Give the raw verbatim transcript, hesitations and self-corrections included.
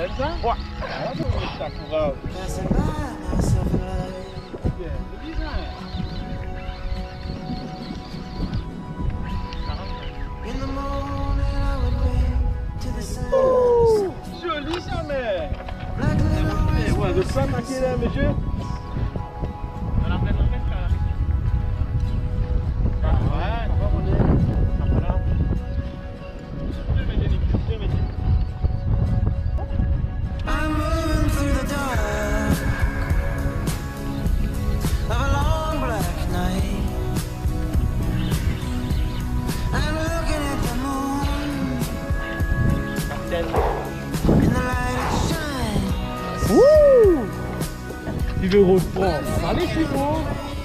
belle ça? Ouais. Ah, bon, ça pourra. Bien, le design. Ouh, joli ça, mais. Et ouais, de pas attaquer là, monsieur. Dans la pleine orchestre, là. Ah ouais, on va rouler. Voilà. Deux mécaniques, deux mécaniques. I'm moving through the dark of a long black night. I'm looking at the moon in the light it shines. Ouh! Tu veux reprendre? Allez, c'est bon!